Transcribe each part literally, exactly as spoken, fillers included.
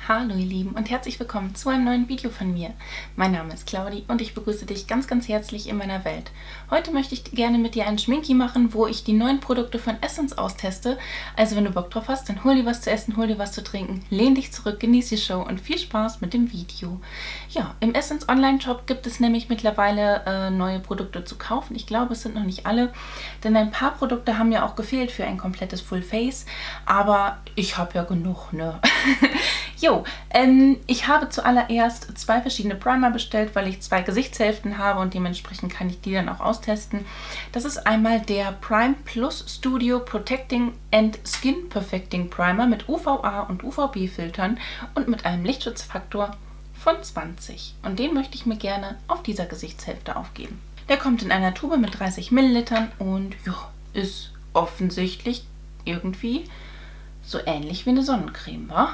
Hallo ihr Lieben und herzlich willkommen zu einem neuen Video von mir. Mein Name ist Claudi und ich begrüße dich ganz ganz herzlich in meiner Welt. Heute möchte ich gerne mit dir einen Schminki machen, wo ich die neuen Produkte von Essence austeste. Also wenn du Bock drauf hast, dann hol dir was zu essen, hol dir was zu trinken, lehn dich zurück, genieß die Show und viel Spaß mit dem Video. Ja, im Essence Online Shop gibt es nämlich mittlerweile äh, neue Produkte zu kaufen. Ich glaube, es sind noch nicht alle, denn ein paar Produkte haben ja auch gefehlt für ein komplettes Full Face, aber ich habe ja genug, ne? Jo, ähm, ich habe zuallererst zwei verschiedene Primer bestellt, weil ich zwei Gesichtshälften habe und dementsprechend kann ich die dann auch austesten. Das ist einmal der Prime Plus Studio Protecting and Skin Perfecting Primer mit U V A und U V B Filtern und mit einem Lichtschutzfaktor von zwanzig. Und den möchte ich mir gerne auf dieser Gesichtshälfte aufgeben. Der kommt in einer Tube mit dreißig Millilitern und ja, ist offensichtlich irgendwie so ähnlich wie eine Sonnencreme, wa?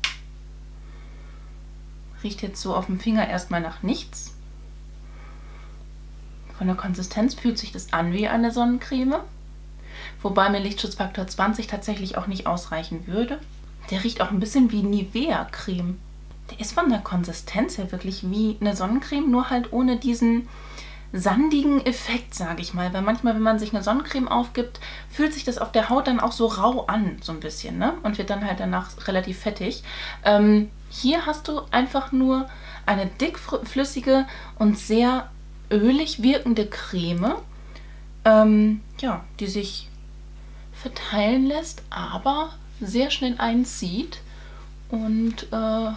Riecht jetzt so auf dem Finger erstmal nach nichts. Von der Konsistenz fühlt sich das an wie eine Sonnencreme. Wobei mir Lichtschutzfaktor zwanzig tatsächlich auch nicht ausreichen würde. Der riecht auch ein bisschen wie Nivea-Creme. Der ist von der Konsistenz her wirklich wie eine Sonnencreme, nur halt ohne diesen sandigen Effekt, sage ich mal. Weil manchmal, wenn man sich eine Sonnencreme aufgibt, fühlt sich das auf der Haut dann auch so rau an, so ein bisschen, ne? Und wird dann halt danach relativ fettig. Ähm, hier hast du einfach nur eine dickflüssige und sehr ölig wirkende Creme, ähm, ja, die sich verteilen lässt, aber sehr schnell einzieht und äh,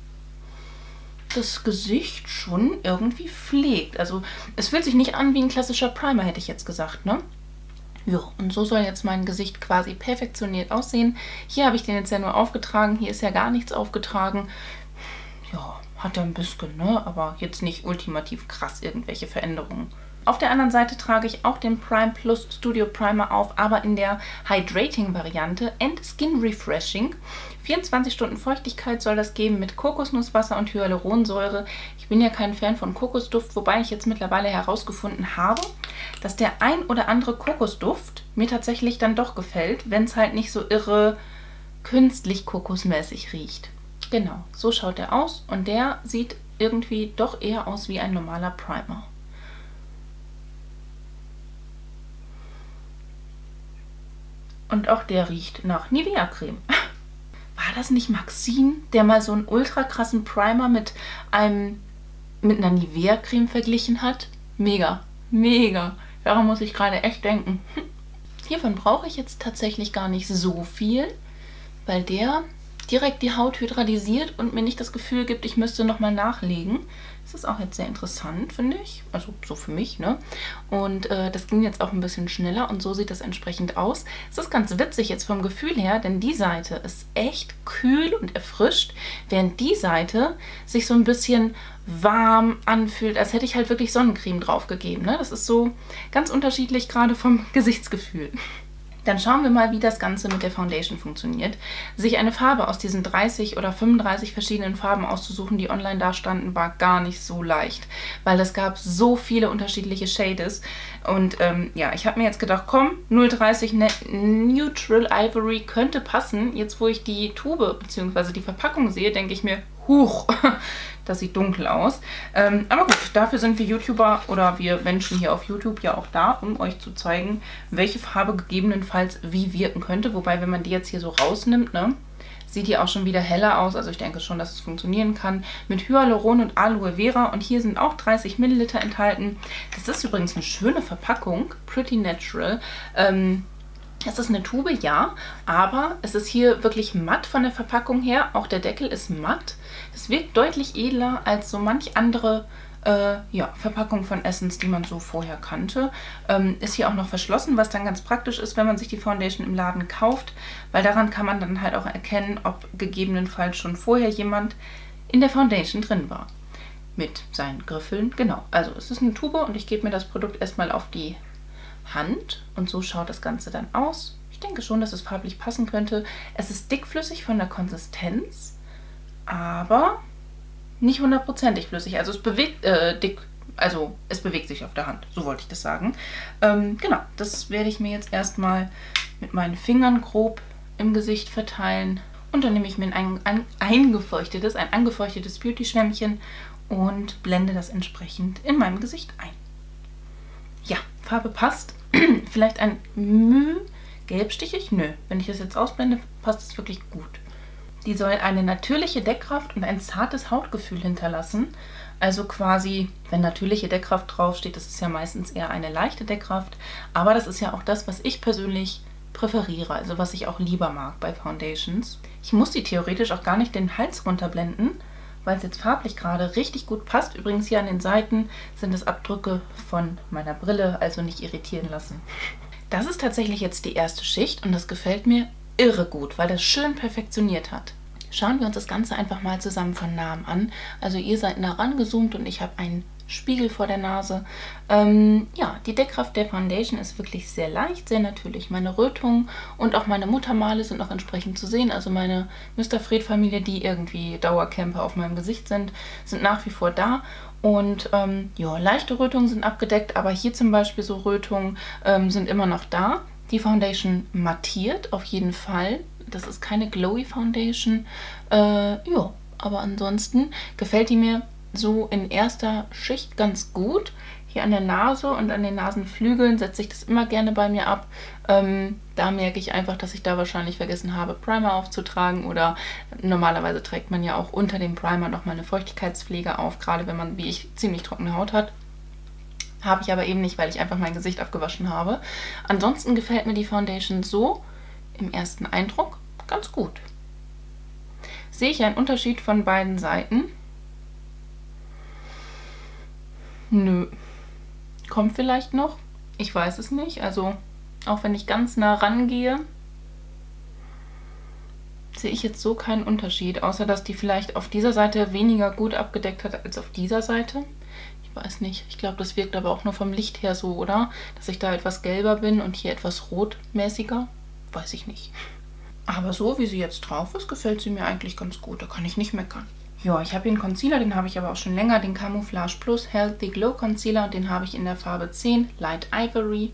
das Gesicht schon irgendwie pflegt. Also es fühlt sich nicht an wie ein klassischer Primer, hätte ich jetzt gesagt, ne? Ja, und so soll jetzt mein Gesicht quasi perfektioniert aussehen. Hier habe ich den jetzt ja nur aufgetragen, hier ist ja gar nichts aufgetragen. Ja, hat er ein bisschen, ne? Aber jetzt nicht ultimativ krass irgendwelche Veränderungen. Auf der anderen Seite trage ich auch den Prime Plus Studio Primer auf, aber in der Hydrating-Variante and Skin Refreshing. vierundzwanzig Stunden Feuchtigkeit soll das geben mit Kokosnusswasser und Hyaluronsäure. Ich bin ja kein Fan von Kokosduft, wobei ich jetzt mittlerweile herausgefunden habe, dass der ein oder andere Kokosduft mir tatsächlich dann doch gefällt, wenn es halt nicht so irre künstlich kokosmäßig riecht. Genau, so schaut er aus und der sieht irgendwie doch eher aus wie ein normaler Primer. Und auch der riecht nach Nivea-Creme. War das nicht Maxine, der mal so einen ultra krassen Primer mit einem mit einer Nivea-Creme verglichen hat? Mega, mega. Daran muss ich gerade echt denken. Hiervon brauche ich jetzt tatsächlich gar nicht so viel, weil der direkt die Haut hydratisiert und mir nicht das Gefühl gibt, ich müsste nochmal nachlegen. Das ist auch jetzt sehr interessant, finde ich. Also so für mich, ne? Und äh, das ging jetzt auch ein bisschen schneller und so sieht das entsprechend aus. Es ist ganz witzig jetzt vom Gefühl her, denn die Seite ist echt kühl und erfrischt, während die Seite sich so ein bisschen warm anfühlt, als hätte ich halt wirklich Sonnencreme drauf gegeben, ne? Das ist so ganz unterschiedlich, gerade vom Gesichtsgefühl. Dann schauen wir mal, wie das Ganze mit der Foundation funktioniert. Sich eine Farbe aus diesen dreißig oder fünfunddreißig verschiedenen Farben auszusuchen, die online da standen, war gar nicht so leicht, weil es gab so viele unterschiedliche Shades. Und ähm, ja, ich habe mir jetzt gedacht, komm, null dreißig Neutral Ivory könnte passen. Jetzt, wo ich die Tube bzw. die Verpackung sehe, denke ich mir, huch, das sieht dunkel aus. Ähm, aber gut, dafür sind wir YouTuber oder wir Menschen hier auf YouTube ja auch da, um euch zu zeigen, welche Farbe gegebenenfalls wie wirken könnte. Wobei, wenn man die jetzt hier so rausnimmt, ne, sieht die auch schon wieder heller aus. Also ich denke schon, dass es funktionieren kann. Mit Hyaluron und Aloe Vera. Und hier sind auch dreißig Milliliter enthalten. Das ist übrigens eine schöne Verpackung. Pretty Natural. Ähm, Es ist eine Tube, ja, aber es ist hier wirklich matt von der Verpackung her. Auch der Deckel ist matt. Das wirkt deutlich edler als so manch andere äh, ja, Verpackung von Essence, die man so vorher kannte. Ähm, ist hier auch noch verschlossen, was dann ganz praktisch ist, wenn man sich die Foundation im Laden kauft, weil daran kann man dann halt auch erkennen, ob gegebenenfalls schon vorher jemand in der Foundation drin war. Mit seinen Griffeln. Genau, also es ist eine Tube und ich gebe mir das Produkt erstmal auf die Hand und so schaut das Ganze dann aus. Ich denke schon, dass es farblich passen könnte. Es ist dickflüssig von der Konsistenz, aber nicht hundertprozentig flüssig. Also es bewegt äh, dick, also es bewegt sich auf der Hand. So wollte ich das sagen. Ähm, genau, das werde ich mir jetzt erstmal mit meinen Fingern grob im Gesicht verteilen Und dann nehme ich mir ein, ein eingefeuchtetes, ein angefeuchtetes Beauty-Schwämmchen und blende das entsprechend in meinem Gesicht ein. Ja, Farbe passt. Vielleicht ein Müh gelbstichig? Nö, wenn ich das jetzt ausblende, passt es wirklich gut. Die soll eine natürliche Deckkraft und ein zartes Hautgefühl hinterlassen. Also quasi, wenn natürliche Deckkraft draufsteht, das ist ja meistens eher eine leichte Deckkraft. Aber das ist ja auch das, was ich persönlich präferiere, also was ich auch lieber mag bei Foundations. Ich muss die theoretisch auch gar nicht den Hals runterblenden, weil es jetzt farblich gerade richtig gut passt. Übrigens hier an den Seiten sind es Abdrücke von meiner Brille, also nicht irritieren lassen. Das ist tatsächlich jetzt die erste Schicht und das gefällt mir irre gut, weil das schön perfektioniert hat. Schauen wir uns das Ganze einfach mal zusammen von nahem an. Also ihr seid nah rangezoomt und ich habe einen Spiegel vor der Nase. Ähm, ja, die Deckkraft der Foundation ist wirklich sehr leicht, sehr natürlich. Meine Rötungen und auch meine Muttermale sind noch entsprechend zu sehen. Also meine Mister Fred-Familie, die irgendwie Dauercamper auf meinem Gesicht sind, sind nach wie vor da. Und ähm, ja, leichte Rötungen sind abgedeckt, aber hier zum Beispiel so Rötungen ähm, sind immer noch da. Die Foundation mattiert auf jeden Fall. Das ist keine Glowy Foundation. Äh, ja, aber ansonsten gefällt die mir so in erster Schicht ganz gut. Hier an der Nase und an den Nasenflügeln setze ich das immer gerne bei mir ab. Ähm, da merke ich einfach, dass ich da wahrscheinlich vergessen habe, Primer aufzutragen. Oder normalerweise trägt man ja auch unter dem Primer nochmal eine Feuchtigkeitspflege auf, gerade wenn man, wie ich, ziemlich trockene Haut hat. Habe ich aber eben nicht, weil ich einfach mein Gesicht abgewaschen habe. Ansonsten gefällt mir die Foundation so im ersten Eindruck ganz gut. Sehe ich einen Unterschied von beiden Seiten? Nö. Kommt vielleicht noch? Ich weiß es nicht. Also auch wenn ich ganz nah rangehe, sehe ich jetzt so keinen Unterschied. Außer dass die vielleicht auf dieser Seite weniger gut abgedeckt hat als auf dieser Seite. Ich weiß nicht. Ich glaube, das wirkt aber auch nur vom Licht her so, oder? Dass ich da etwas gelber bin und hier etwas rotmäßiger. Weiß ich nicht. Aber so, wie sie jetzt drauf ist, gefällt sie mir eigentlich ganz gut. Da kann ich nicht meckern. Ja, ich habe hier einen Concealer, den habe ich aber auch schon länger. Den Camouflage Plus Healthy Glow Concealer. Und den habe ich in der Farbe zehn, Light Ivory.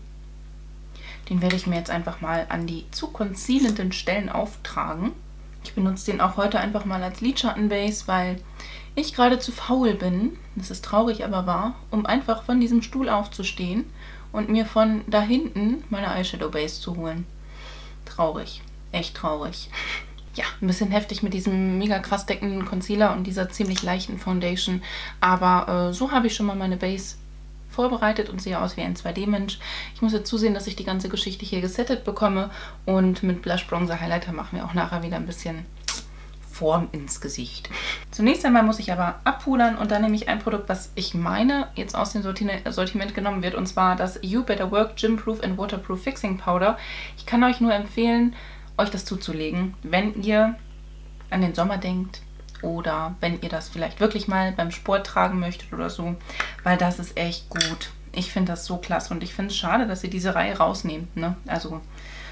Den werde ich mir jetzt einfach mal an die zu concealenden Stellen auftragen. Ich benutze den auch heute einfach mal als Lidschattenbase, weil ich gerade zu faul bin, das ist traurig, aber wahr, um einfach von diesem Stuhl aufzustehen und mir von da hinten meine Eyeshadow Base zu holen. Traurig. Echt traurig. Ja, ein bisschen heftig mit diesem mega krass deckenden Concealer und dieser ziemlich leichten Foundation. Aber äh, so habe ich schon mal meine Base vorbereitet und sehe aus wie ein zwei D Mensch. Ich muss jetzt zusehen, dass ich die ganze Geschichte hier gesettet bekomme. Und mit Blush Bronzer Highlighter machen wir auch nachher wieder ein bisschen Form ins Gesicht. Zunächst einmal muss ich aber abpudern und dann nehme ich ein Produkt, was ich meine, jetzt aus dem Sortiment genommen wird. Und zwar das You Better Work Gym Proof and Waterproof Fixing Powder. Ich kann euch nur empfehlen, euch das zuzulegen, wenn ihr an den Sommer denkt oder wenn ihr das vielleicht wirklich mal beim Sport tragen möchtet oder so, weil das ist echt gut. Ich finde das so klasse und ich finde es schade, dass ihr diese Reihe rausnehmt, ne? Also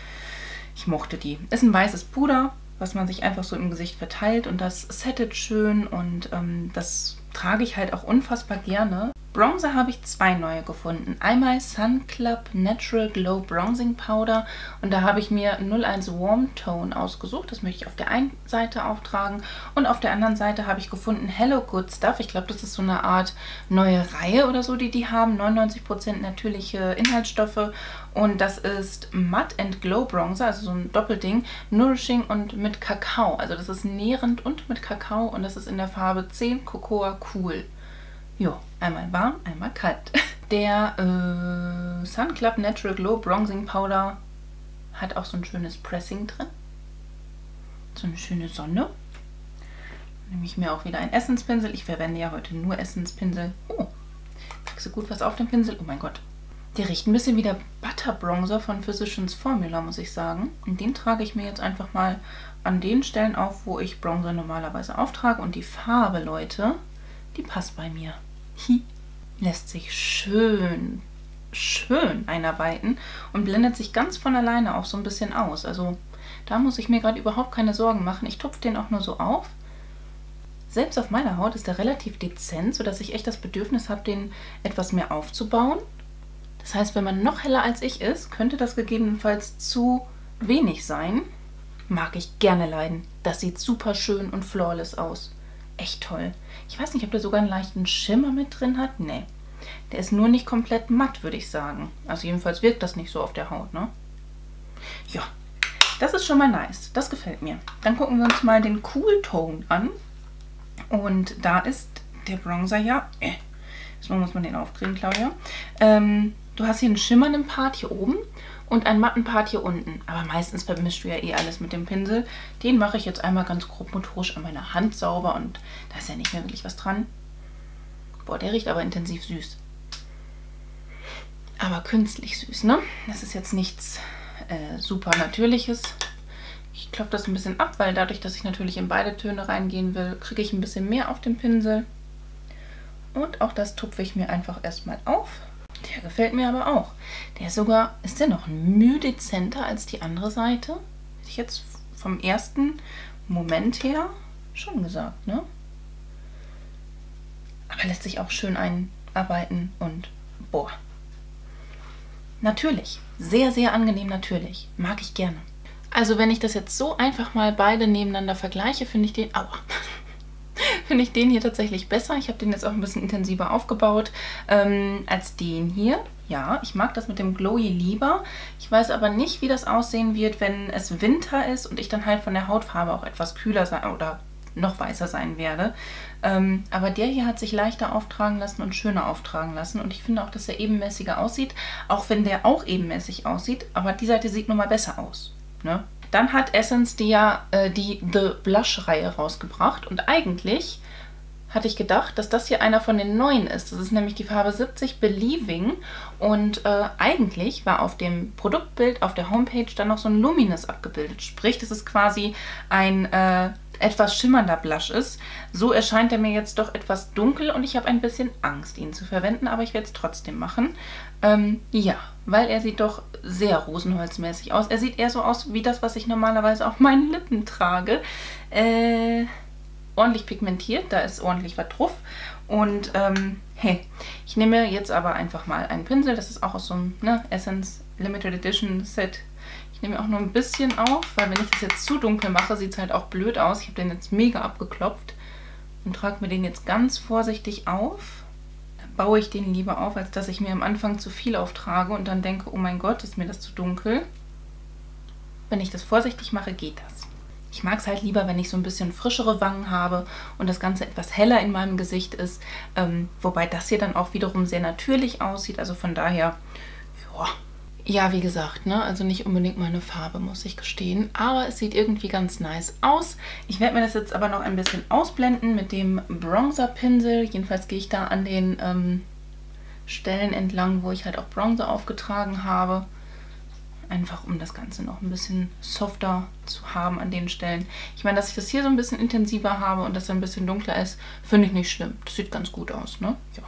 ich mochte die. Ist ein weißes Puder, was man sich einfach so im Gesicht verteilt und das settet schön und ähm, das trage ich halt auch unfassbar gerne. Bronzer habe ich zwei neue gefunden. Einmal Sun Club Natural Glow Bronzing Powder und da habe ich mir null eins Warm Tone ausgesucht. Das möchte ich auf der einen Seite auftragen und auf der anderen Seite habe ich gefunden Hello Good Stuff. Ich glaube, das ist so eine Art neue Reihe oder so, die die haben. neunundneunzig Prozent natürliche Inhaltsstoffe und das ist Matte and Glow Bronzer, also so ein Doppelding, Nourishing und mit Kakao. Also das ist nährend und mit Kakao und das ist in der Farbe zehn Cocoa Cool. Jo, einmal warm, einmal kalt. Der äh, Sun Club Natural Glow Bronzing Powder hat auch so ein schönes Pressing drin. So eine schöne Sonne. Dann nehme ich mir auch wieder einen Essence-Pinsel. Ich verwende ja heute nur Essence-Pinsel. Oh, kriegst du gut was auf dem Pinsel? Oh mein Gott. Der riecht ein bisschen wie der Butter Bronzer von Physicians Formula, muss ich sagen. Und den trage ich mir jetzt einfach mal an den Stellen auf, wo ich Bronzer normalerweise auftrage. Und die Farbe, Leute, die passt bei mir. Lässt sich schön, schön einarbeiten und blendet sich ganz von alleine auch so ein bisschen aus. Also da muss ich mir gerade überhaupt keine Sorgen machen. Ich tupfe den auch nur so auf. Selbst auf meiner Haut ist er relativ dezent, sodass ich echt das Bedürfnis habe, den etwas mehr aufzubauen. Das heißt, wenn man noch heller als ich ist, könnte das gegebenenfalls zu wenig sein. Mag ich gerne leiden. Das sieht super schön und flawless aus. Echt toll. Ich weiß nicht, ob der sogar einen leichten Schimmer mit drin hat. Nee. Der ist nur nicht komplett matt, würde ich sagen. Also jedenfalls wirkt das nicht so auf der Haut, ne? Ja, das ist schon mal nice. Das gefällt mir. Dann gucken wir uns mal den Cool Tone an. Und da ist der Bronzer ja... Äh, Erstmal muss man den aufkriegen, Claudia. Ähm, du hast hier einen schimmernden Part hier oben und einen matten Part hier unten. Aber meistens vermischst du ja eh alles mit dem Pinsel. Den mache ich jetzt einmal ganz grob motorisch an meiner Hand sauber und da ist ja nicht mehr wirklich was dran. Boah, der riecht aber intensiv süß. Aber künstlich süß, ne? Das ist jetzt nichts äh, super Natürliches. Ich klopfe das ein bisschen ab, weil dadurch, dass ich natürlich in beide Töne reingehen will, kriege ich ein bisschen mehr auf den Pinsel. Und auch das tupfe ich mir einfach erstmal auf. Der gefällt mir aber auch. Der ist sogar, ist der noch ein Mühe dezenter als die andere Seite? Hätte ich jetzt vom ersten Moment her schon gesagt, ne? Aber lässt sich auch schön einarbeiten und boah. Natürlich. Sehr, sehr angenehm natürlich. Mag ich gerne. Also wenn ich das jetzt so einfach mal beide nebeneinander vergleiche, finde ich den... Aua. Finde ich den hier tatsächlich besser. Ich habe den jetzt auch ein bisschen intensiver aufgebaut ähm, als den hier. Ja, ich mag das mit dem Glowy lieber. Ich weiß aber nicht, wie das aussehen wird, wenn es Winter ist und ich dann halt von der Hautfarbe auch etwas kühler sein oder noch weißer sein werde. Ähm, aber der hier hat sich leichter auftragen lassen und schöner auftragen lassen. Und ich finde auch, dass er ebenmäßiger aussieht. Auch wenn der auch ebenmäßig aussieht. Aber die Seite sieht nun mal besser aus. Ne? Dann hat Essence die ja äh, die The Blush-Reihe rausgebracht und eigentlich hatte ich gedacht, dass das hier einer von den neuen ist. Das ist nämlich die Farbe siebzig Believing und äh, eigentlich war auf dem Produktbild auf der Homepage dann noch so ein Luminous abgebildet. Sprich, dass es quasi ein äh, etwas schimmernder Blush ist. So erscheint er mir jetzt doch etwas dunkel und ich habe ein bisschen Angst, ihn zu verwenden, aber ich werde es trotzdem machen. Ähm, ja, weil er sieht doch sehr rosenholzmäßig aus. Er sieht eher so aus wie das, was ich normalerweise auf meinen Lippen trage. Äh, ordentlich pigmentiert, da ist ordentlich was drauf. Und ähm, hey, ich nehme jetzt aber einfach mal einen Pinsel. Das ist auch aus so einem ne, Essence Limited Edition Set. Ich nehme auch nur ein bisschen auf, weil wenn ich das jetzt zu dunkel mache, sieht es halt auch blöd aus. Ich habe den jetzt mega abgeklopft und trage mir den jetzt ganz vorsichtig auf. Dann baue ich den lieber auf, als dass ich mir am Anfang zu viel auftrage und dann denke, oh mein Gott, ist mir das zu dunkel. Wenn ich das vorsichtig mache, geht das. Ich mag es halt lieber, wenn ich so ein bisschen frischere Wangen habe und das Ganze etwas heller in meinem Gesicht ist. Ähm, wobei das hier dann auch wiederum sehr natürlich aussieht. Also von daher, ja. Ja, wie gesagt, ne, also nicht unbedingt meine Farbe, muss ich gestehen. Aber es sieht irgendwie ganz nice aus. Ich werde mir das jetzt aber noch ein bisschen ausblenden mit dem Bronzer-Pinsel. Jedenfalls gehe ich da an den ähm, Stellen entlang, wo ich halt auch Bronzer aufgetragen habe. Einfach um das Ganze noch ein bisschen softer zu haben an den Stellen. Ich meine, dass ich das hier so ein bisschen intensiver habe und das ein bisschen dunkler ist, finde ich nicht schlimm. Das sieht ganz gut aus, ne? Ja.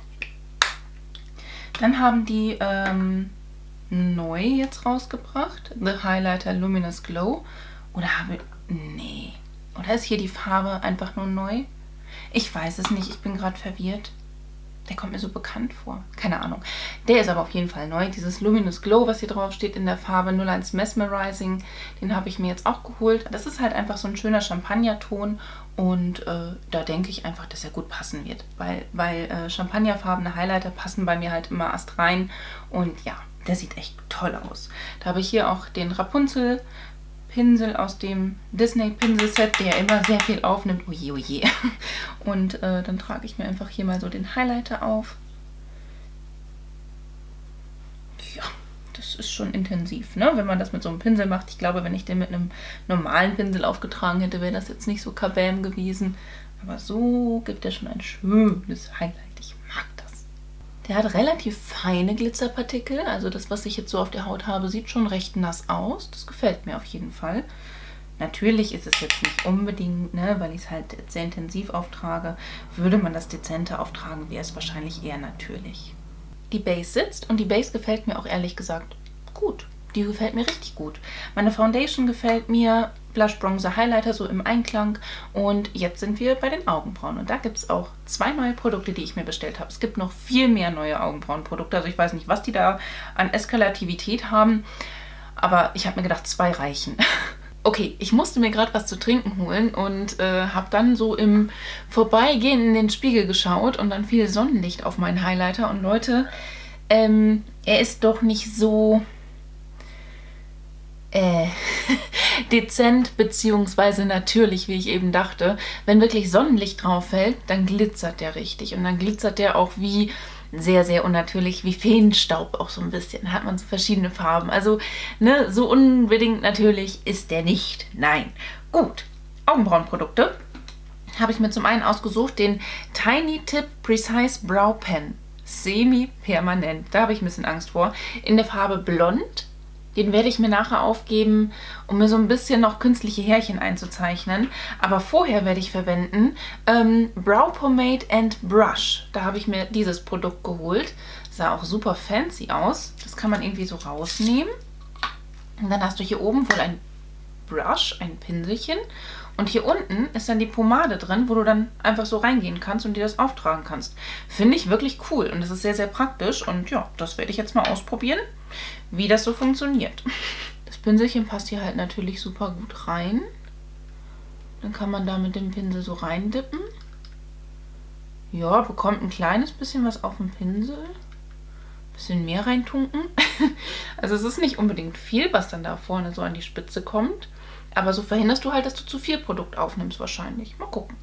Dann haben die ähm, neu jetzt rausgebracht. The Highlighter Luminous Glow. Oder habe ich... Nee. Oder ist hier die Farbe einfach nur neu? Ich weiß es nicht. Ich bin gerade verwirrt. Der kommt mir so bekannt vor. Keine Ahnung. Der ist aber auf jeden Fall neu. Dieses Luminous Glow, was hier drauf steht in der Farbe null eins Mesmerizing, den habe ich mir jetzt auch geholt. Das ist halt einfach so ein schöner Champagnerton und äh, da denke ich einfach, dass er gut passen wird. Weil, weil äh, champagnerfarbene Highlighter passen bei mir halt immer erst rein und ja, der sieht echt toll aus. Da habe ich hier auch den Rapunzel Pinsel aus dem Disney-Pinsel-Set, der immer sehr viel aufnimmt. Oje, oje. Und äh, dann trage ich mir einfach hier mal so den Highlighter auf. Ja, das ist schon intensiv, ne? Wenn man das mit so einem Pinsel macht. Ich glaube, wenn ich den mit einem normalen Pinsel aufgetragen hätte, wäre das jetzt nicht so kabam gewesen. Aber so gibt er schon ein schönes Highlight. Ich mag das. Der hat relativ feine Glitzerpartikel, also das, was ich jetzt so auf der Haut habe, sieht schon recht nass aus. Das gefällt mir auf jeden Fall. Natürlich ist es jetzt nicht unbedingt, ne, weil ich es halt sehr intensiv auftrage. Würde man das dezenter auftragen, wäre es wahrscheinlich eher natürlich. Die Base sitzt und die Base gefällt mir auch ehrlich gesagt gut. Die gefällt mir richtig gut. Meine Foundation gefällt mir, Blush, Bronzer, Highlighter so im Einklang. Und jetzt sind wir bei den Augenbrauen. Und da gibt es auch zwei neue Produkte, die ich mir bestellt habe. Es gibt noch viel mehr neue Augenbrauenprodukte. Also ich weiß nicht, was die da an Eskalativität haben. Aber ich habe mir gedacht, zwei reichen. Okay, ich musste mir gerade was zu trinken holen und äh, habe dann so im Vorbeigehen in den Spiegel geschaut und dann fiel Sonnenlicht auf meinen Highlighter. Und Leute, ähm, er ist doch nicht so äh, dezent beziehungsweise natürlich, wie ich eben dachte. Wenn wirklich Sonnenlicht drauf fällt, dann glitzert der richtig. Und dann glitzert der auch wie sehr, sehr unnatürlich, wie Feenstaub auch so ein bisschen. Da hat man so verschiedene Farben. Also, ne, so unbedingt natürlich ist der nicht. Nein. Gut, Augenbrauenprodukte habe ich mir zum einen ausgesucht, den Tiny Tip Precise Brow Pen. Semi-permanent. Da habe ich ein bisschen Angst vor. In der Farbe Blond. Den werde ich mir nachher aufgeben, um mir so ein bisschen noch künstliche Härchen einzuzeichnen. Aber vorher werde ich verwenden ähm, Brow Pomade and Brush. Da habe ich mir dieses Produkt geholt. Sah auch super fancy aus. Das kann man irgendwie so rausnehmen. Und dann hast du hier oben wohl ein Brush, ein Pinselchen. Und hier unten ist dann die Pomade drin, wo du dann einfach so reingehen kannst und dir das auftragen kannst. Finde ich wirklich cool und das ist sehr, sehr praktisch. Und ja, das werde ich jetzt mal ausprobieren, wie das so funktioniert. Das Pinselchen passt hier halt natürlich super gut rein. Dann kann man da mit dem Pinsel so reindippen. Ja, bekommt ein kleines bisschen was auf dem Pinsel. Ein bisschen mehr reintunken. Also es ist nicht unbedingt viel, was dann da vorne so an die Spitze kommt. Aber so verhinderst du halt, dass du zu viel Produkt aufnimmst wahrscheinlich. Mal gucken.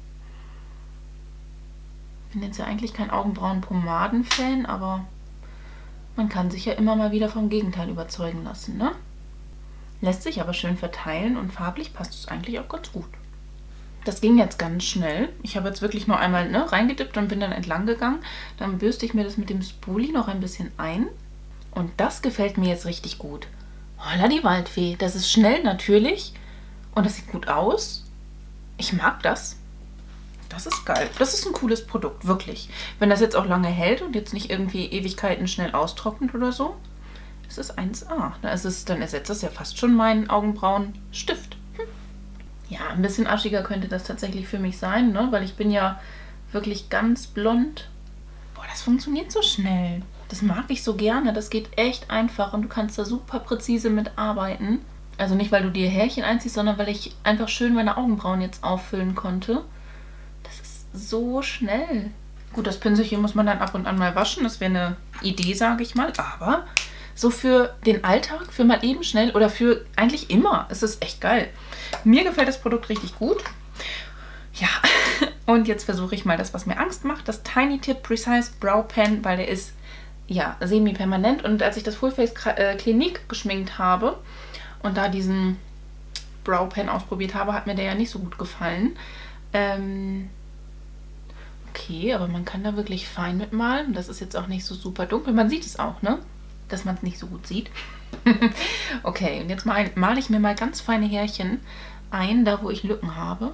Ich bin jetzt ja eigentlich kein Augenbrauen-Pomaden-Fan, aber man kann sich ja immer mal wieder vom Gegenteil überzeugen lassen, ne? Lässt sich aber schön verteilen und farblich passt es eigentlich auch ganz gut. Das ging jetzt ganz schnell. Ich habe jetzt wirklich nur einmal ne, reingedippt und bin dann entlang gegangen. Dann bürste ich mir das mit dem Spoolie noch ein bisschen ein. Und das gefällt mir jetzt richtig gut. Holla die Waldfee. Das ist schnell natürlich und das sieht gut aus. Ich mag das. Das ist geil. Das ist ein cooles Produkt, wirklich. Wenn das jetzt auch lange hält und jetzt nicht irgendwie Ewigkeiten schnell austrocknet oder so, das ist eins A. Da ist es, dann ersetzt das ja fast schon meinen Augenbrauenstift. Hm. Ja, ein bisschen aschiger könnte das tatsächlich für mich sein, ne? Weil ich bin ja wirklich ganz blond. Boah, das funktioniert so schnell. Das mag ich so gerne. Das geht echt einfach und du kannst da super präzise mit arbeiten. Also nicht, weil du dir Härchen einziehst, sondern weil ich einfach schön meine Augenbrauen jetzt auffüllen konnte. Das ist so schnell. Gut, das Pinselchen muss man dann ab und an mal waschen. Das wäre eine Idee, sage ich mal. Aber so für den Alltag, für mal eben schnell oder für eigentlich immer, ist es echt geil. Mir gefällt das Produkt richtig gut. Ja, und jetzt versuche ich mal das, was mir Angst macht. Das Tiny Tip Precise Brow Pen, weil der ist ja semi-permanent. Und als ich das Full Face Clinique geschminkt habe und da diesen Brow Pen ausprobiert habe, hat mir der ja nicht so gut gefallen. Ähm okay, aber man kann da wirklich fein mitmalen. Das ist jetzt auch nicht so super dunkel. Man sieht es auch, ne? Dass man es nicht so gut sieht. Okay, und jetzt mal, male ich mir mal ganz feine Härchen ein, da wo ich Lücken habe.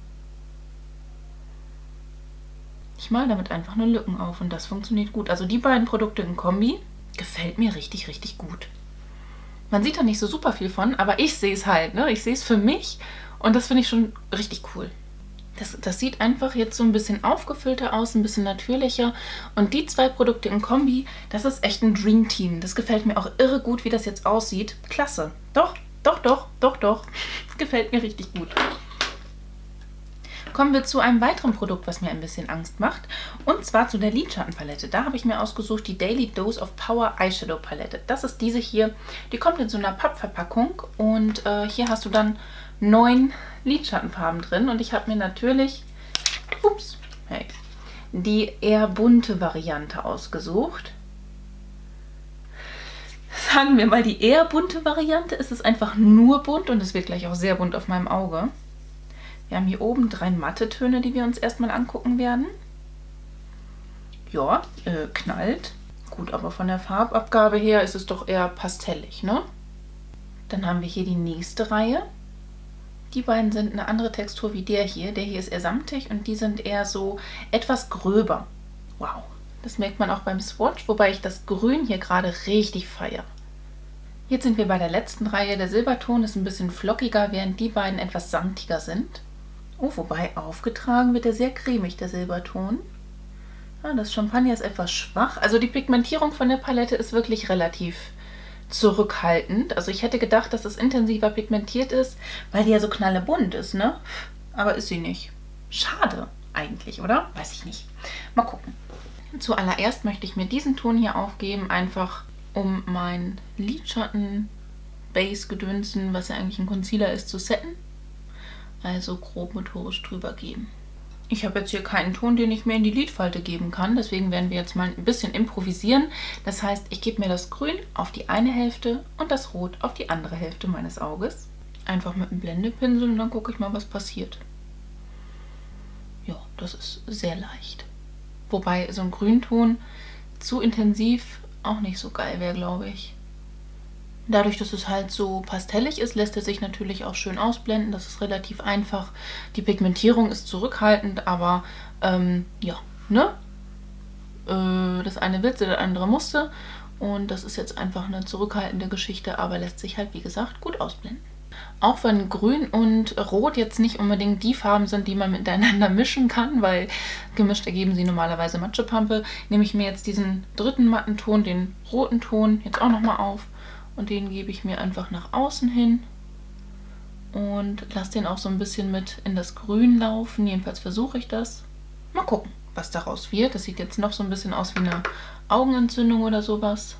Ich male damit einfach nur Lücken auf und das funktioniert gut. Also die beiden Produkte in Kombi gefällt mir richtig, richtig gut. Man sieht da nicht so super viel von, aber ich sehe es halt, ne? Ich sehe es für mich und das finde ich schon richtig cool. Das, das sieht einfach jetzt so ein bisschen aufgefüllter aus, ein bisschen natürlicher. Und die zwei Produkte in Kombi, das ist echt ein Dream Team. Das gefällt mir auch irre gut, wie das jetzt aussieht. Klasse. Doch, doch, doch, doch, doch. Gefällt mir richtig gut. Kommen wir zu einem weiteren Produkt, was mir ein bisschen Angst macht. Und zwar zu der Lidschattenpalette. Da habe ich mir ausgesucht die Daily Dose of Power Eyeshadow Palette. Das ist diese hier. Die kommt in so einer Pappverpackung. Und äh, hier hast du dann neun Lidschattenfarben drin. Und ich habe mir natürlich ups, hey, die eher bunte Variante ausgesucht. Sagen wir mal die eher bunte Variante. Es ist einfach nur bunt und es wird gleich auch sehr bunt auf meinem Auge. Wir haben hier oben drei matte Töne, die wir uns erstmal angucken werden. Ja, äh, knallt. Gut, aber von der Farbabgabe her ist es doch eher pastellig, ne? Dann haben wir hier die nächste Reihe. Die beiden sind eine andere Textur wie der hier. Der hier ist eher samtig und die sind eher so etwas gröber. Wow, das merkt man auch beim Swatch, wobei ich das Grün hier gerade richtig feiere. Jetzt sind wir bei der letzten Reihe. Der Silberton ist ein bisschen flockiger, während die beiden etwas samtiger sind. Oh, wobei aufgetragen wird er sehr cremig, der Silberton. Ja, das Champagner ist etwas schwach. Also die Pigmentierung von der Palette ist wirklich relativ zurückhaltend. Also ich hätte gedacht, dass es intensiver pigmentiert ist, weil die ja so knallebunt ist, ne? Aber ist sie nicht. Schade eigentlich, oder? Weiß ich nicht. Mal gucken. Zuallererst möchte ich mir diesen Ton hier aufgeben, einfach um mein Lidschatten Base-Gedönsen, was ja eigentlich ein Concealer ist, zu setten. Also grob motorisch drüber geben. Ich habe jetzt hier keinen Ton, den ich mir in die Lidfalte geben kann. Deswegen werden wir jetzt mal ein bisschen improvisieren. Das heißt, ich gebe mir das Grün auf die eine Hälfte und das Rot auf die andere Hälfte meines Auges. Einfach mit einem Blendepinsel und dann gucke ich mal, was passiert. Ja, das ist sehr leicht. Wobei so ein Grünton zu intensiv auch nicht so geil wäre, glaube ich. Dadurch, dass es halt so pastellig ist, lässt er sich natürlich auch schön ausblenden. Das ist relativ einfach. Die Pigmentierung ist zurückhaltend, aber ähm, ja, ne? Äh, das eine Witze, das andere musste. Und das ist jetzt einfach eine zurückhaltende Geschichte, aber lässt sich halt, wie gesagt, gut ausblenden. Auch wenn Grün und Rot jetzt nicht unbedingt die Farben sind, die man miteinander mischen kann, weil gemischt ergeben sie normalerweise Matschepampe, nehme ich mir jetzt diesen dritten matten Ton, den roten Ton, jetzt auch nochmal auf. Und den gebe ich mir einfach nach außen hin und lasse den auch so ein bisschen mit in das Grün laufen. Jedenfalls versuche ich das. Mal gucken, was daraus wird. Das sieht jetzt noch so ein bisschen aus wie eine Augenentzündung oder sowas.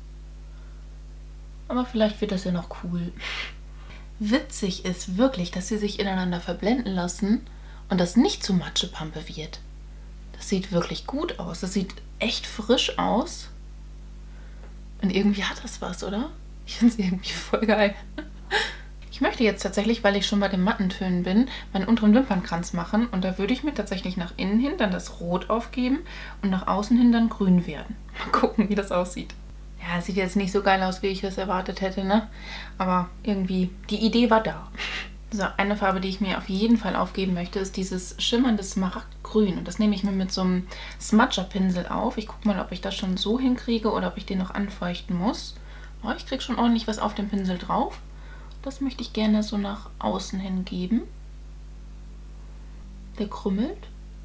Aber vielleicht wird das ja noch cool. Witzig ist wirklich, dass sie sich ineinander verblenden lassen und das nicht zu Matschepampe wird. Das sieht wirklich gut aus. Das sieht echt frisch aus. Und irgendwie hat das was, oder? Ich finde es irgendwie voll geil. Ich möchte jetzt tatsächlich, weil ich schon bei den matten Tönen bin, meinen unteren Wimpernkranz machen. Und da würde ich mir tatsächlich nach innen hin dann das Rot aufgeben und nach außen hin dann grün werden. Mal gucken, wie das aussieht. Ja, sieht jetzt nicht so geil aus, wie ich das erwartet hätte, ne? Aber irgendwie, die Idee war da. So, eine Farbe, die ich mir auf jeden Fall aufgeben möchte, ist dieses schimmernde Smaragdgrün. Und das nehme ich mir mit so einem Smudger-Pinsel auf. Ich gucke mal, ob ich das schon so hinkriege oder ob ich den noch anfeuchten muss. Oh, ich kriege schon ordentlich was auf dem Pinsel drauf. Das möchte ich gerne so nach außen hin geben. Der krümmelt.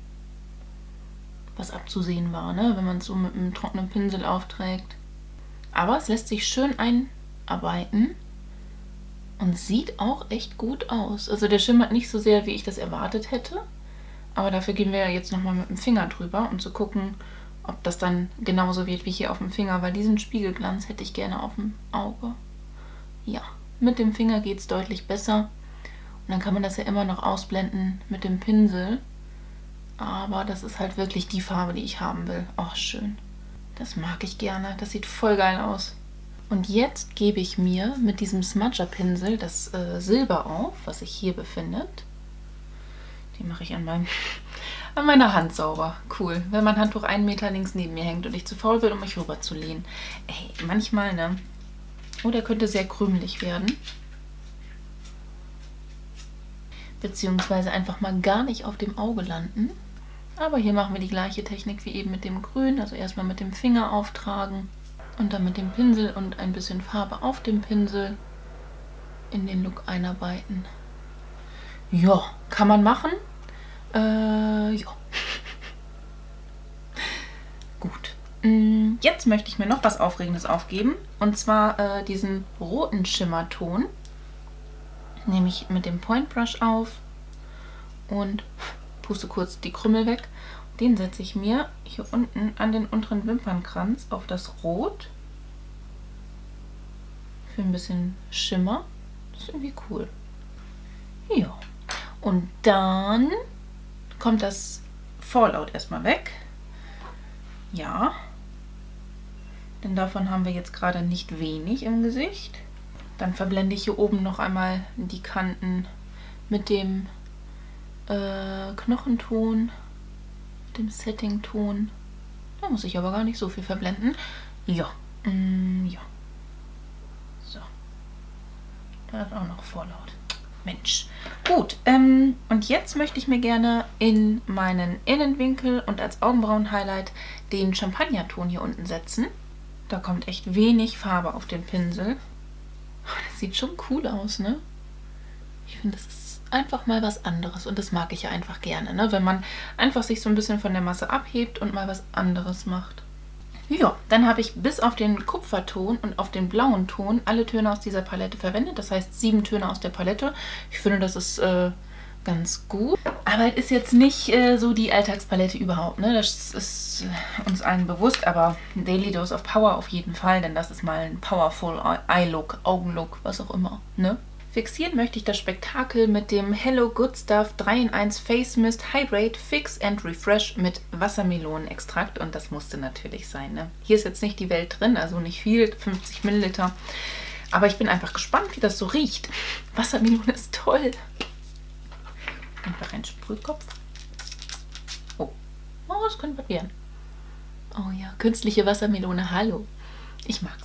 Was abzusehen war, ne? Wenn man es so mit einem trockenen Pinsel aufträgt. Aber es lässt sich schön einarbeiten. Und sieht auch echt gut aus. Also der schimmert nicht so sehr, wie ich das erwartet hätte. Aber dafür gehen wir jetzt nochmal mit dem Finger drüber, um zu gucken, ob das dann genauso wird wie hier auf dem Finger. Weil diesen Spiegelglanz hätte ich gerne auf dem Auge. Ja, mit dem Finger geht es deutlich besser. Und dann kann man das ja immer noch ausblenden mit dem Pinsel. Aber das ist halt wirklich die Farbe, die ich haben will. Oh, schön. Das mag ich gerne. Das sieht voll geil aus. Und jetzt gebe ich mir mit diesem Smudger-Pinsel das äh, Silber auf, was sich hier befindet. Die mache ich an, meinem, an meiner Hand sauber. Cool. Wenn mein Handtuch einen Meter links neben mir hängt und ich zu faul bin, um mich rüber zu lehnen. Ey, manchmal, ne? Oh, der könnte sehr krümelig werden. Beziehungsweise einfach mal gar nicht auf dem Auge landen. Aber hier machen wir die gleiche Technik wie eben mit dem Grün. Also erstmal mit dem Finger auftragen. Und dann mit dem Pinsel und ein bisschen Farbe auf dem Pinsel in den Look einarbeiten. Ja, kann man machen. Äh, ja. Gut. Jetzt möchte ich mir noch was Aufregendes aufgeben. Und zwar äh, diesen roten Schimmerton. Nehme ich mit dem Point Brush auf und puste kurz die Krümmel weg. Den setze ich mir hier unten an den unteren Wimpernkranz auf das Rot. Für ein bisschen Schimmer. Das ist irgendwie cool. Ja. Und dann kommt das Fallout erstmal weg. Ja. Denn davon haben wir jetzt gerade nicht wenig im Gesicht. Dann verblende ich hier oben noch einmal die Kanten mit dem äh, Knochenton. Dem Setting-Ton. Da muss ich aber gar nicht so viel verblenden. Ja. Mm, ja. So. Da ist auch noch Fallout. Mensch. Gut. Ähm, und jetzt möchte ich mir gerne in meinen Innenwinkel und als Augenbrauen-Highlight den Champagnerton hier unten setzen. Da kommt echt wenig Farbe auf den Pinsel. Das sieht schon cool aus, ne? Ich finde, das ist einfach mal was anderes und das mag ich ja einfach gerne, ne? Wenn man einfach sich so ein bisschen von der Masse abhebt und mal was anderes macht. Ja, dann habe ich bis auf den Kupferton und auf den blauen Ton alle Töne aus dieser Palette verwendet. Das heißt sieben Töne aus der Palette. Ich finde, das ist äh, ganz gut. Aber es ist jetzt nicht äh, so die Alltagspalette überhaupt, ne? Das ist äh, uns allen bewusst, aber Daily Dose of Power auf jeden Fall, denn das ist mal ein Powerful Eye Look, Augenlook, was auch immer, ne? Fixieren möchte ich das Spektakel mit dem Hello Good Stuff drei in eins Face Mist Hydrate Fix and Refresh mit Wassermelonenextrakt und das musste natürlich sein, ne? Hier ist jetzt nicht die Welt drin, also nicht viel, fünfzig Milliliter, aber ich bin einfach gespannt, wie das so riecht. Wassermelone ist toll. Einfach ein Sprühkopf. Oh, oh, das könnte was werden. Oh ja, künstliche Wassermelone, hallo. Ich mag's.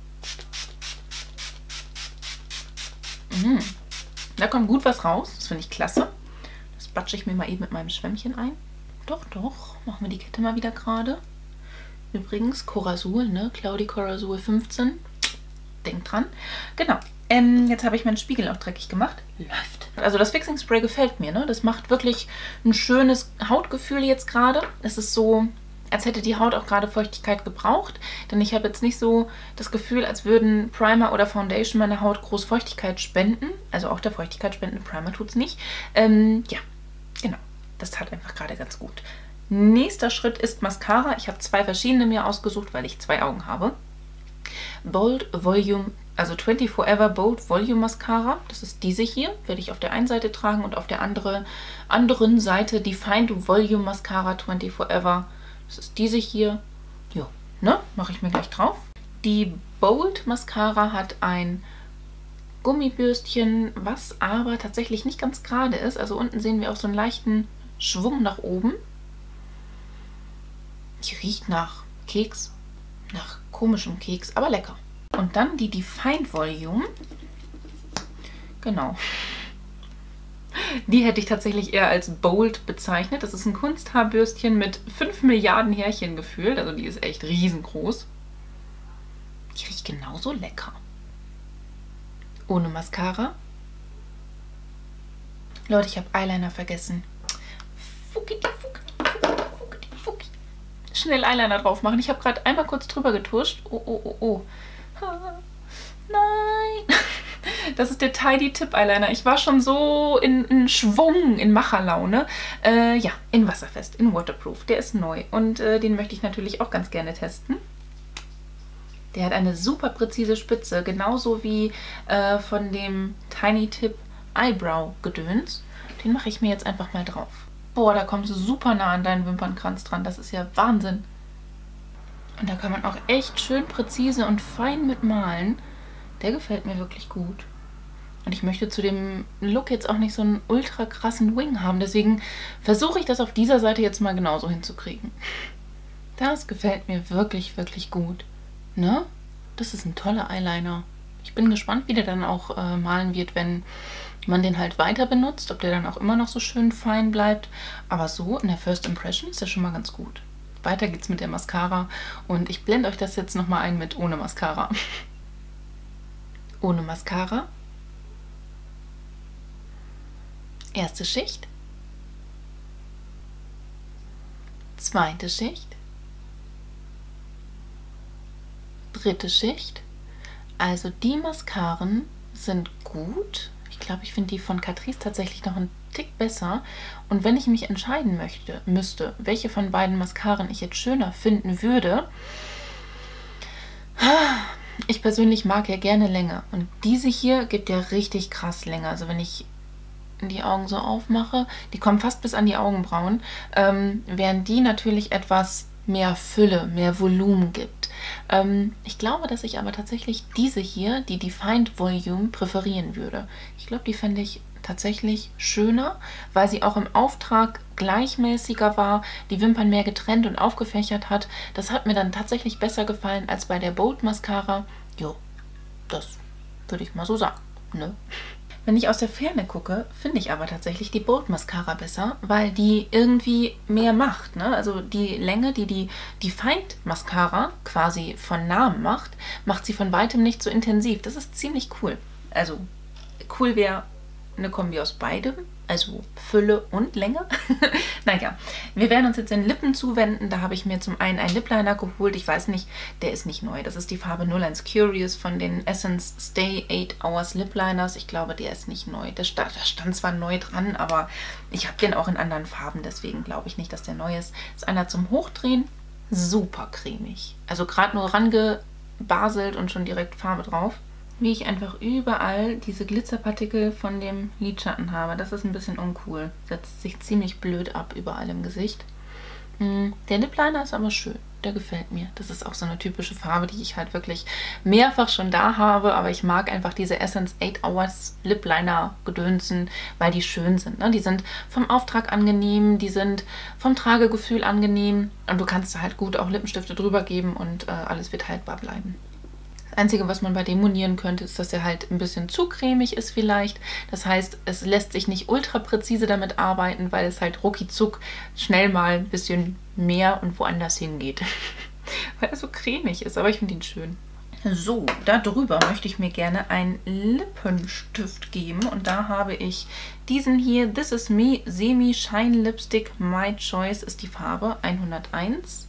Mmh. Da kommt gut was raus. Das finde ich klasse. Das batsche ich mir mal eben mit meinem Schwämmchen ein. Doch, doch. Machen wir die Kette mal wieder gerade. Übrigens, Corazul, ne? Claudi Corazul fünfzehn. Denkt dran. Genau. Ähm, jetzt habe ich meinen Spiegel auch dreckig gemacht. Läuft. Also das Fixing Spray gefällt mir, ne? Das macht wirklich ein schönes Hautgefühl jetzt gerade. Es ist so, als hätte die Haut auch gerade Feuchtigkeit gebraucht. Denn ich habe jetzt nicht so das Gefühl, als würden Primer oder Foundation meiner Haut groß Feuchtigkeit spenden. Also auch der Feuchtigkeit spendende Primer tut es nicht. Ähm, ja, genau. Das tat einfach gerade ganz gut. Nächster Schritt ist Mascara. Ich habe zwei verschiedene mir ausgesucht, weil ich zwei Augen habe. Bold Volume, also twenty forever Bold Volume Mascara. Das ist diese hier. Werde ich auf der einen Seite tragen und auf der andere, anderen Seite Defined Volume Mascara twenty forever. Das ist diese hier. Jo, ne? Mache ich mir gleich drauf. Die Bold Mascara hat ein Gummibürstchen, was aber tatsächlich nicht ganz gerade ist. Also unten sehen wir auch so einen leichten Schwung nach oben. Die riecht nach Keks. Nach komischem Keks, aber lecker. Und dann die Defined Volume. Genau. Die hätte ich tatsächlich eher als Bold bezeichnet. Das ist ein Kunsthaarbürstchen mit fünf Milliarden Härchen gefühlt. Also die ist echt riesengroß. Die riecht genauso lecker. Ohne Mascara. Leute, ich habe Eyeliner vergessen. Fuckidi, fuckidi, fuckidi, fuckidi. Schnell Eyeliner drauf machen. Ich habe gerade einmal kurz drüber getuscht. Oh, oh, oh, oh. Nein. Das ist der Tidy Tip Eyeliner. Ich war schon so in, in Schwung, in Macherlaune. Äh, ja, in wasserfest, in Waterproof. Der ist neu und äh, den möchte ich natürlich auch ganz gerne testen. Der hat eine super präzise Spitze, genauso wie äh, von dem Tiny Tip Eyebrow Gedöns. Den mache ich mir jetzt einfach mal drauf. Boah, da kommst du super nah an deinen Wimpernkranz dran. Das ist ja Wahnsinn. Und da kann man auch echt schön präzise und fein mitmalen. Der gefällt mir wirklich gut. Und ich möchte zu dem Look jetzt auch nicht so einen ultra krassen Wing haben. Deswegen versuche ich das auf dieser Seite jetzt mal genauso hinzukriegen. Das gefällt mir wirklich, wirklich gut. Ne? Das ist ein toller Eyeliner. Ich bin gespannt, wie der dann auch äh, malen wird, wenn man den halt weiter benutzt. Ob der dann auch immer noch so schön fein bleibt. Aber so in der First Impression ist der schon mal ganz gut. Weiter geht's mit der Mascara. Und ich blende euch das jetzt nochmal ein mit ohne Mascara. Ohne Mascara. Erste Schicht. Zweite Schicht. Dritte Schicht. Also die Mascaren sind gut. Ich glaube, ich finde die von Catrice tatsächlich noch einen Tick besser. Und wenn ich mich entscheiden möchte, müsste, welche von beiden Mascaren ich jetzt schöner finden würde, ich persönlich mag ja gerne Länge. Und diese hier gibt ja richtig krass Länge. Also wenn ich die Augen so aufmache, die kommen fast bis an die Augenbrauen, ähm, während die natürlich etwas mehr Fülle, mehr Volumen gibt. Ähm, ich glaube, dass ich aber tatsächlich diese hier, die Defined Volume, präferieren würde. Ich glaube, die fände ich tatsächlich schöner, weil sie auch im Auftrag gleichmäßiger war, die Wimpern mehr getrennt und aufgefächert hat. Das hat mir dann tatsächlich besser gefallen als bei der Bold Mascara. Jo, das würde ich mal so sagen, ne? Wenn ich aus der Ferne gucke, finde ich aber tatsächlich die Bold Mascara besser, weil die irgendwie mehr macht, ne? Also die Länge, die die Defined Mascara quasi von Namen macht, macht sie von weitem nicht so intensiv. Das ist ziemlich cool. Also cool wäre eine Kombi aus beidem, Also Fülle und Länge. Naja, wir werden uns jetzt den Lippen zuwenden. Da habe ich mir zum einen einen Lip Liner geholt. Ich weiß nicht, der ist nicht neu. Das ist die Farbe null eins Curious von den Essence Stay eight Hours Lip Liners. Ich glaube, der ist nicht neu. Der stand, der stand zwar neu dran, aber ich habe den auch in anderen Farben. Deswegen glaube ich nicht, dass der neu ist. Das ist einer zum Hochdrehen. Super cremig. Also gerade nur rangebaselt und schon direkt Farbe drauf. Wie ich einfach überall diese Glitzerpartikel von dem Lidschatten habe. Das ist ein bisschen uncool. Setzt sich ziemlich blöd ab überall im Gesicht. Der Lip Liner ist aber schön. Der gefällt mir. Das ist auch so eine typische Farbe, die ich halt wirklich mehrfach schon da habe. Aber ich mag einfach diese Essence eight Hours Lip Liner Gedönsen, weil die schön sind. Ne? Die sind vom Auftrag angenehm, die sind vom Tragegefühl angenehm. Und du kannst da halt gut auch Lippenstifte drüber geben und äh, alles wird haltbar bleiben. Das Einzige, was man bei dem monieren könnte, ist, dass er halt ein bisschen zu cremig ist vielleicht. Das heißt, es lässt sich nicht ultra präzise damit arbeiten, weil es halt ruckizuck schnell mal ein bisschen mehr und woanders hingeht. Weil er so cremig ist, aber ich finde ihn schön. So, darüber möchte ich mir gerne einen Lippenstift geben. Und da habe ich diesen hier, This Is Me Semi Shine Lipstick. My Choice ist die Farbe hunderteins.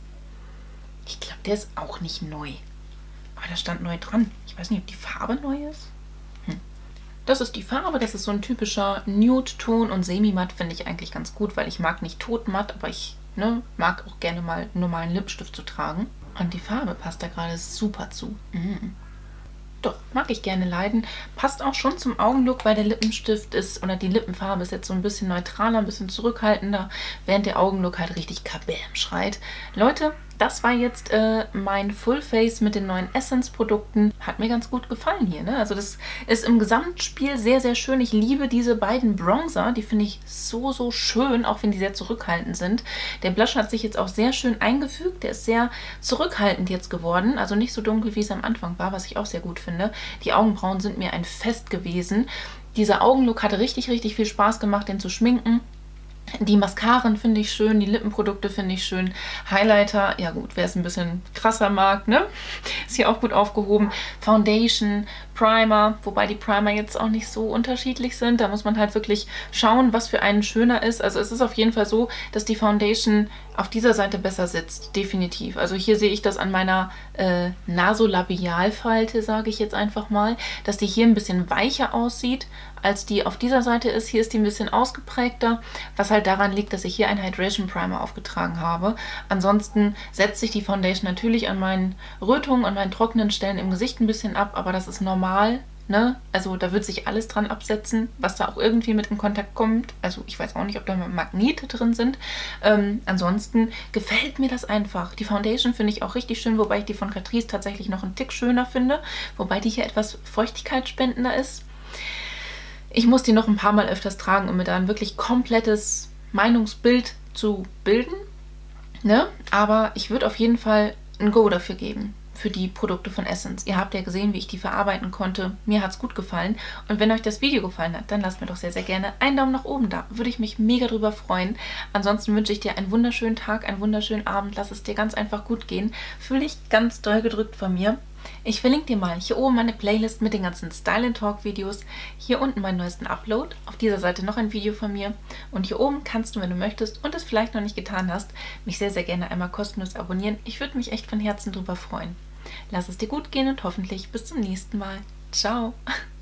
Ich glaube, der ist auch nicht neu. Aber da stand neu dran. Ich weiß nicht, ob die Farbe neu ist. Hm. Das ist die Farbe. Das ist so ein typischer Nude-Ton. Und semi-matt finde ich eigentlich ganz gut, weil ich mag nicht totmatt, aber ich ne, mag auch gerne mal einen normalen Lippenstift zu tragen. Und die Farbe passt da gerade super zu. Mm. Doch, mag ich gerne leiden. Passt auch schon zum Augenlook, weil der Lippenstift ist, oder die Lippenfarbe ist jetzt so ein bisschen neutraler, ein bisschen zurückhaltender, während der Augenlook halt richtig kabam schreit. Leute, das war jetzt äh, mein Full Face mit den neuen Essence-Produkten. Hat mir ganz gut gefallen hier, ne? Also das ist im Gesamtspiel sehr, sehr schön. Ich liebe diese beiden Bronzer. Die finde ich so, so schön, auch wenn die sehr zurückhaltend sind. Der Blush hat sich jetzt auch sehr schön eingefügt. Der ist sehr zurückhaltend jetzt geworden. Also nicht so dunkel, wie es am Anfang war, was ich auch sehr gut finde. Die Augenbrauen sind mir ein Fest gewesen. Dieser Augenlook hatte richtig, richtig viel Spaß gemacht, den zu schminken. Die Mascaren finde ich schön, die Lippenprodukte finde ich schön. Highlighter, ja gut, wer es ein bisschen krasser mag, ne? Ist hier auch gut aufgehoben. Foundation, Primer, wobei die Primer jetzt auch nicht so unterschiedlich sind. Da muss man halt wirklich schauen, was für einen schöner ist. Also es ist auf jeden Fall so, dass die Foundation auf dieser Seite besser sitzt, definitiv. Also hier sehe ich das an meiner äh, Nasolabialfalte, sage ich jetzt einfach mal, dass die hier ein bisschen weicher aussieht, als die auf dieser Seite ist. Hier ist die ein bisschen ausgeprägter, was halt daran liegt, dass ich hier einen Hydration Primer aufgetragen habe. Ansonsten setzt sich die Foundation natürlich an meinen Rötungen und meinen trockenen Stellen im Gesicht ein bisschen ab, aber das ist normal. Ne? Also da wird sich alles dran absetzen, was da auch irgendwie mit in Kontakt kommt. Also ich weiß auch nicht, ob da Magnete drin sind. Ähm, ansonsten gefällt mir das einfach. Die Foundation finde ich auch richtig schön, wobei ich die von Catrice tatsächlich noch einen Tick schöner finde. Wobei die hier etwas feuchtigkeitsspendender ist. Ich muss die noch ein paar Mal öfters tragen, um mir da ein wirklich komplettes Meinungsbild zu bilden. Ne? Aber ich würde auf jeden Fall ein Go dafür geben. Für die Produkte von Essence. Ihr habt ja gesehen, wie ich die verarbeiten konnte. Mir hat es gut gefallen. Und wenn euch das Video gefallen hat, dann lasst mir doch sehr, sehr gerne einen Daumen nach oben da. Würde ich mich mega drüber freuen. Ansonsten wünsche ich dir einen wunderschönen Tag, einen wunderschönen Abend. Lass es dir ganz einfach gut gehen. Fühle dich ganz doll gedrückt von mir. Ich verlinke dir mal hier oben meine Playlist mit den ganzen Style and Talk Videos. Hier unten meinen neuesten Upload. Auf dieser Seite noch ein Video von mir. Und hier oben kannst du, wenn du möchtest und es vielleicht noch nicht getan hast, mich sehr, sehr gerne einmal kostenlos abonnieren. Ich würde mich echt von Herzen drüber freuen. Lass es dir gut gehen und hoffentlich bis zum nächsten Mal. Ciao!